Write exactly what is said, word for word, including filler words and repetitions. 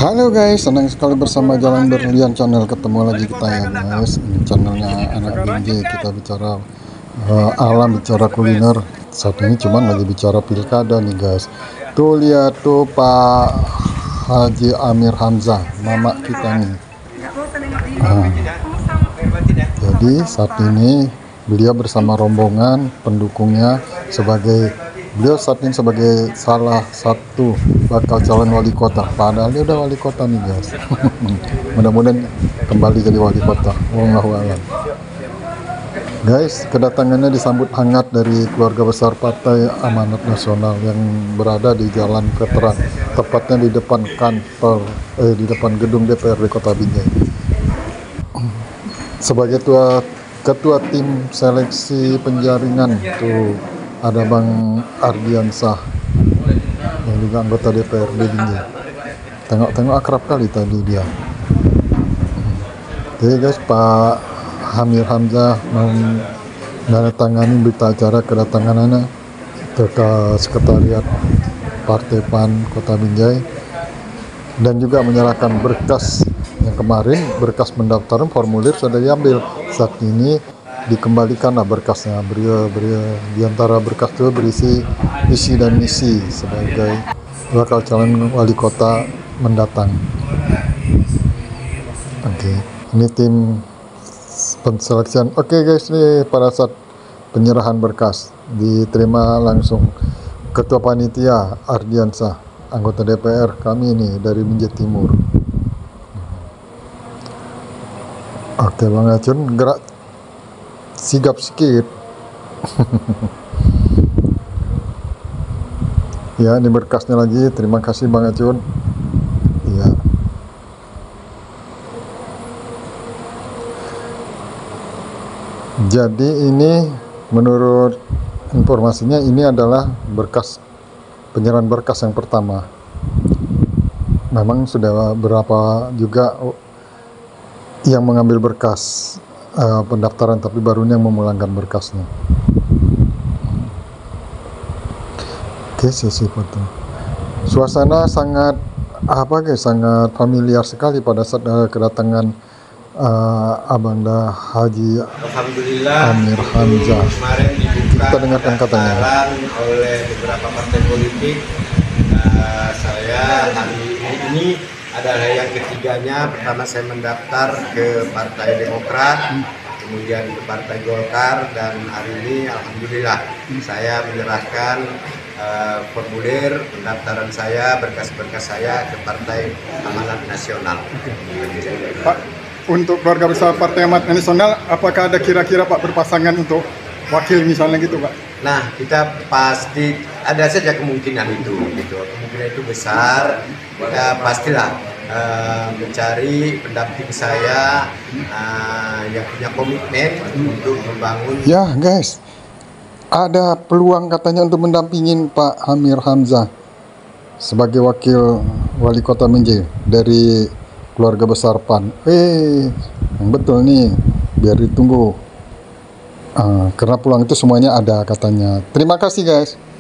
Halo guys, senang sekali bersama Jalan Berlian Channel. Ketemu lagi kita ya guys. Ini channelnya anak Binjai. Kita bicara uh, alam, bicara kuliner. Saat ini cuman lagi bicara pilkada nih guys. Tuh lihat tuh Pak Haji Amir Hamzah, mama kita nih. Nah, jadi saat ini beliau bersama rombongan pendukungnya sebagai beliau saat ini sebagai salah satu bakal calon wali kota. Padahal dia udah wali kota nih guys. Mudah-mudahan kembali jadi wali kota. Wallahu a'lam. Guys, kedatangannya disambut hangat dari keluarga besar Partai Amanat Nasional yang berada di Jalan Veteran, tepatnya di depan kantor eh di depan gedung D P R D Kota Binjai. Sebagai tua ketua tim seleksi penjaringan tuh ada Bang Ardiansah yang juga anggota D P R D Binjai. Tengok-tengok akrab kali tadi dia. Oke guys, Pak Amir Hamzah menandatangani berita acara kedatangannya ke sekretariat Partai P A N Kota Binjai dan juga menyerahkan berkas yang kemarin, berkas pendaftaran formulir sudah diambil. Saat ini dikembalikanlah berkasnya. Beliau beliau diantara berkas itu berisi visi dan misi sebagai bakal calon wali kota mendatang. Oke, okay. Ini tim penseleksian. Oke okay guys, ini pada saat penyerahan berkas diterima langsung Ketua Panitia Ardiansah, anggota D P R kami ini dari Binjai Timur. Oke okay, Bang Acun, gerak sigap sedikit. Ya, ini berkasnya lagi. Terima kasih Bang Acun. Ya. Jadi ini menurut informasinya ini adalah berkas penyerahan berkas yang pertama. Memang sudah berapa juga yang mengambil berkas Uh, pendaftaran, tapi baru yang memulangkan berkasnya. Oke, sesi foto. Suasana sangat apa guys, sangat familiar sekali pada saat uh, kedatangan uh, Abanda Haji Amir Hamzah. Kita dengarkan katanya. Oleh beberapa partai politik, uh, saya hari ini adalah yang ketiganya. Pertama saya mendaftar ke Partai Demokrat, kemudian ke Partai Golkar, dan hari ini alhamdulillah saya menyerahkan uh, formulir pendaftaran saya, berkas-berkas saya ke Partai Amanat Nasional. Pak, untuk keluarga besar Partai Amanat Nasional, apakah ada kira-kira Pak berpasangan untuk wakil misalnya gitu Pak? Nah, kita pasti ada saja kemungkinan itu, gitu. Kemungkinan itu besar. Ya, pastilah uh, mencari pendamping saya uh, yang punya komitmen untuk membangun. Ya guys, ada peluang katanya untuk mendampingin Pak Amir Hamzah sebagai wakil wali kota Binjai dari keluarga besar P A N. Eh, yang betul nih, biar ditunggu. Uh, karena peluang itu semuanya ada katanya. Terima kasih guys.